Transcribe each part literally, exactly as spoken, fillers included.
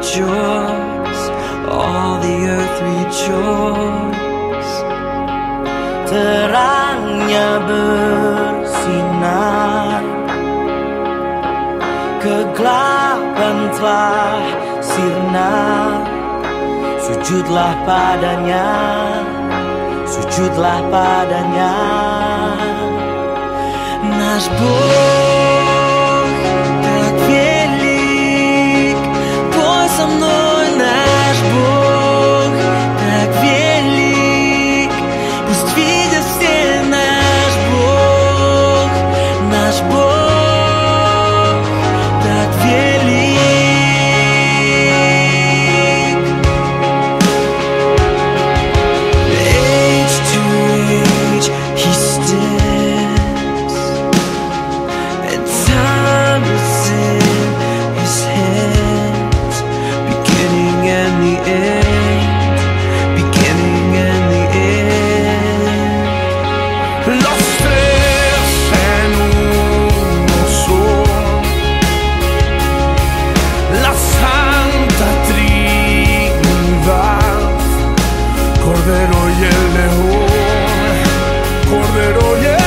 rejoice, all the earth rejoice. Terangnya bersinar, kegelapan telah sirna. Sujudlah padanya, sujudlah padanya. Наш Бог так велик, пой со мной, наш Бог так велик, пусть видят все, наш Бог, наш Бог так велик. Age to age he stands, and time is in his hands, beginning and the end, beginning and the end. Los tres en uno son, la Santa Trinidad, Cordero y el León, Cordero y el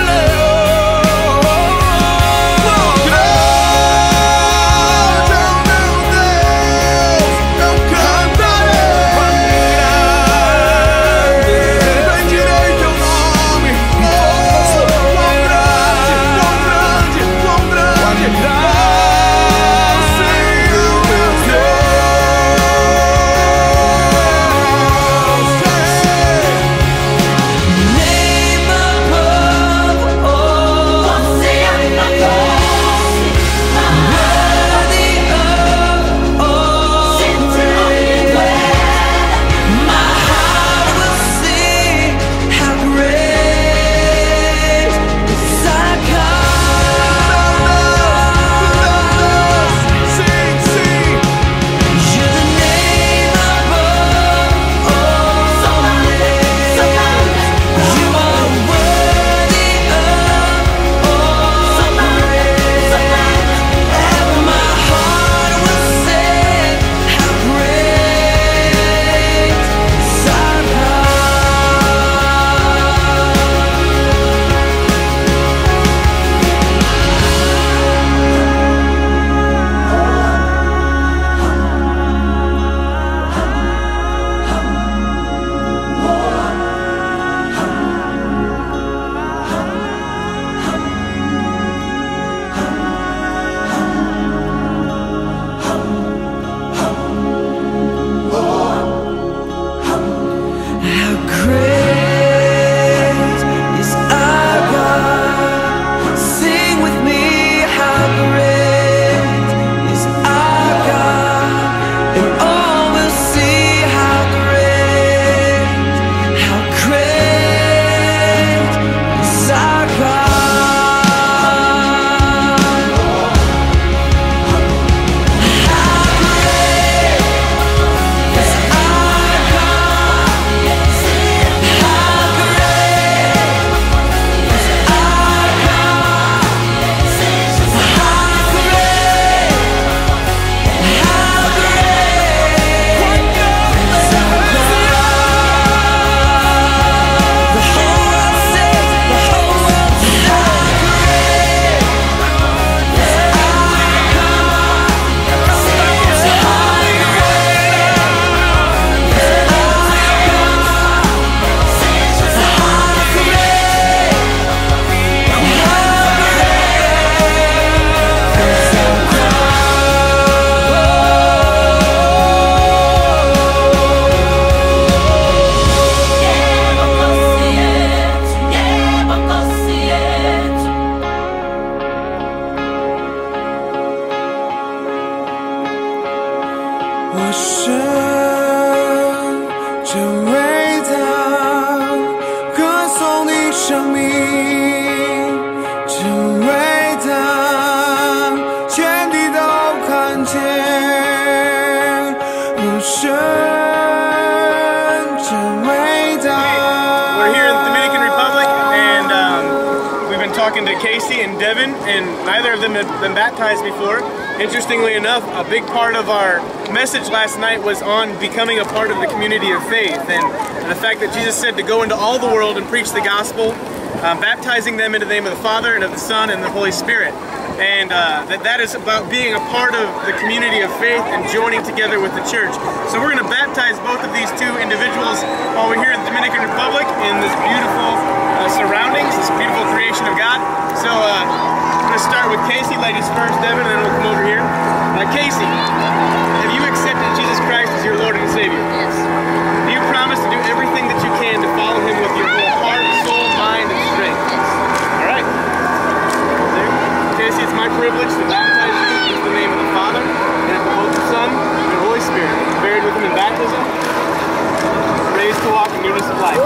We're here in the Dominican Republic, and um, we've been talking to Casey and Devin, and neither of them have been baptized before. Interestingly enough, a big part of our message last night was on becoming a part of the community of faith, and the fact that Jesus said to go into all the world and preach the gospel, uh, baptizing them in the name of the Father and of the Son and the Holy Spirit. And uh, that that is about being a part of the community of faith and joining together with the church. So we're going to baptize both of these two individuals while we're here in the Dominican Republic in this beautiful uh, surroundings, this beautiful creation of God. So uh, I'm going to start with Casey, ladies first, Devin, and then we'll come over here. Uh, Casey, have you accepted Jesus Christ as your Lord and Savior? Yes. Do you promise to do everything that you can to follow Him with your whole heart, soul, mind, and strength? Yes. All right. Casey, it's my privilege to baptize you in the name of the Father, and of both the Son, and the Holy Spirit. Buried with Him in baptism, raised to walk in newness of life.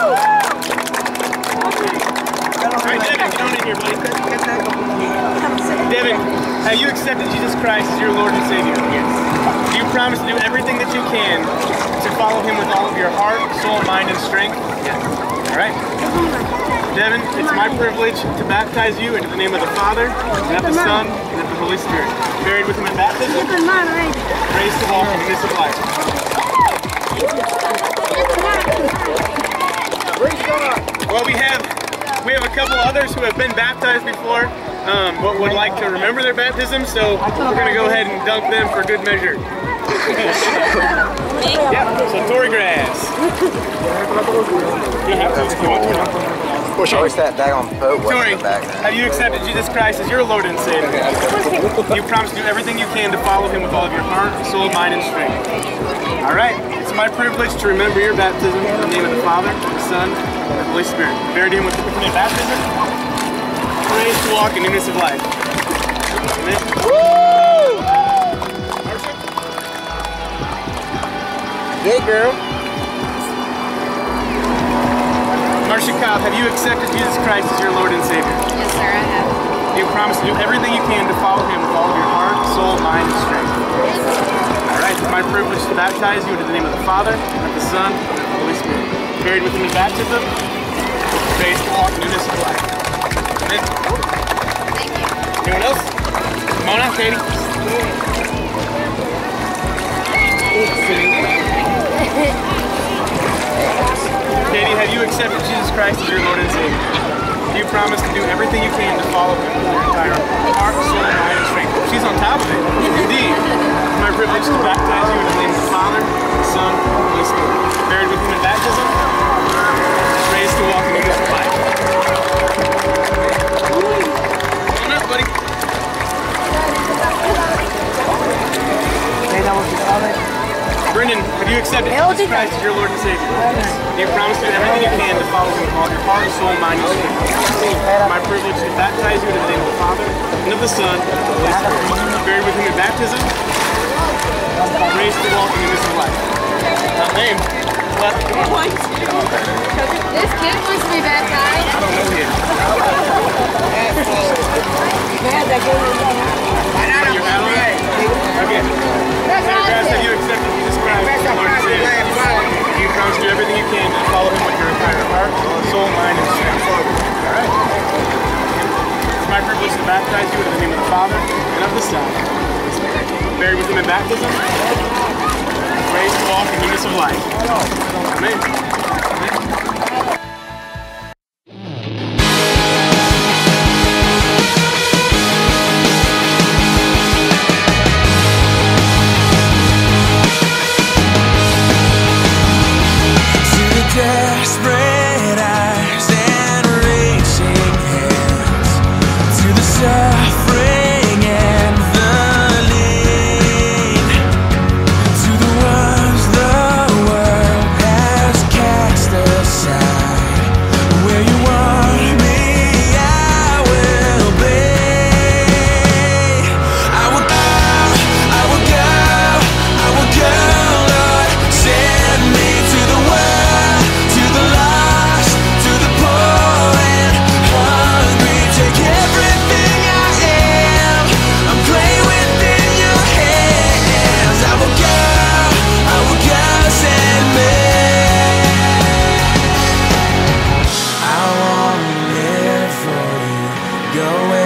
Alright, Devin, get on in here, buddy. Devin, have you accepted Jesus Christ as your Lord and Savior? Yes. Do you promise to do everything that you can to follow Him with all of your heart, soul, mind, and strength? Yes. Alright. Devin, it's my privilege to baptize you into the name of the Father, and of the Son, and of the Holy Spirit. Buried with Him in baptism, raised to walk in the midst of life. Well, we have we have a couple others who have been baptized before, um, but would like to remember their baptism, so we're going to go ahead and dunk them for good measure. Yep, so Tory Grass. You have to if you want to. Where's that daggone boat Tory, in the back? have you accepted Jesus Christ as your Lord and Savior? You promise to do everything you can to follow Him with all of your heart, soul, mind, and strength. All right, it's my privilege to remember your baptism in the name of the Father, the Son, and the Holy Spirit. Buried Him with the in baptism, raised to walk in newness of life. Amen. Woo! Good girl. Marcia Cobb, have you accepted Jesus Christ as your Lord and Savior? Yes, sir, I have. You promise to do everything you can to follow Him with all of your heart, soul, mind, and strength. All right, it's my privilege to baptize you into the name of the Father, and of the Son, and of the Holy Spirit. Buried with Him in baptism, raised to walk in newness of life. Amen. Thank you. Anyone else? Come on out, Katie. Katie, have you accepted Jesus Christ as your Lord and Savior? Do you promise to do everything you can to follow Him with your entire heart, soul, mind, and strength? She's on top of it. Indeed. It's my privilege to baptize you in the name of the Father, the Son, and the Holy Spirit. Buried with Him in baptism, raised to walk in newness of life. Come on up, buddy. Brendan, have you accepted Jesus Christ as your Lord and Savior? Do you promise to do everything you can to follow Him with all your heart, soul, mind, and strength? It's my privilege to baptize you in the name of the Father, and of the Son, and of the Holy Spirit. Buried with Him in baptism, raised to walk in newness of life. Not name. What? This kid wants to be baptized. I don't know yet. You're out of it? Okay. Guys, have you accepted Jesus Christ as Lord and Savior? You promise to do everything you can to follow Him with your entire heart, soul, mind, and strength. All right. It's my privilege to baptize you in the name of the Father, and of the Son, and of the Holy Spirit. Buried with Him in baptism, raised to walk in newness of life. Amen. Amen. Desperate eyes and reaching hands to the suffering and the need, to the ones the world has cast aside. Where you want me, I will be. I will go, I will go, I will go, Lord, send me to the world. Go